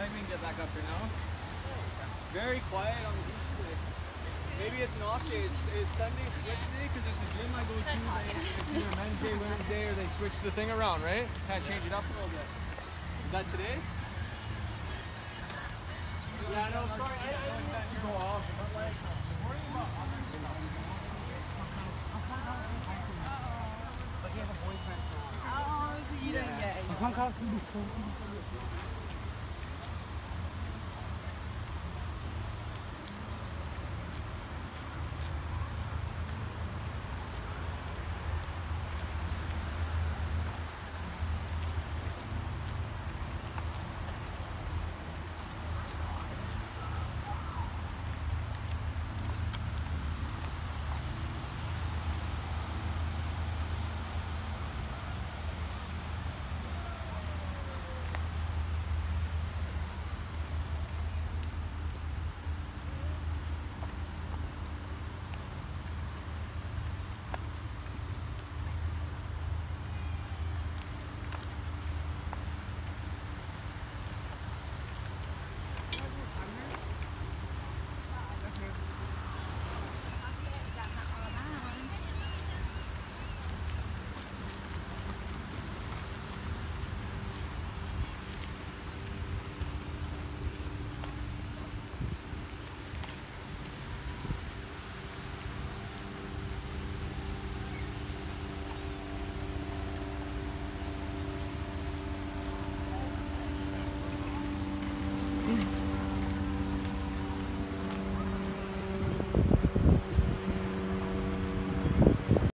I can get back up here now. Very quiet on the beach today. Maybe it's an off day. Is Sunday switch day? Because at the gym I go to, it's either men's day, women's day, or they switch the thing around, right? Kind of change it up a little bit. Is that today? Yeah, no, sorry. I didn't mean to go off. But like, worrying about other stuff. But he has a boyfriend. Oh, so you don't get it.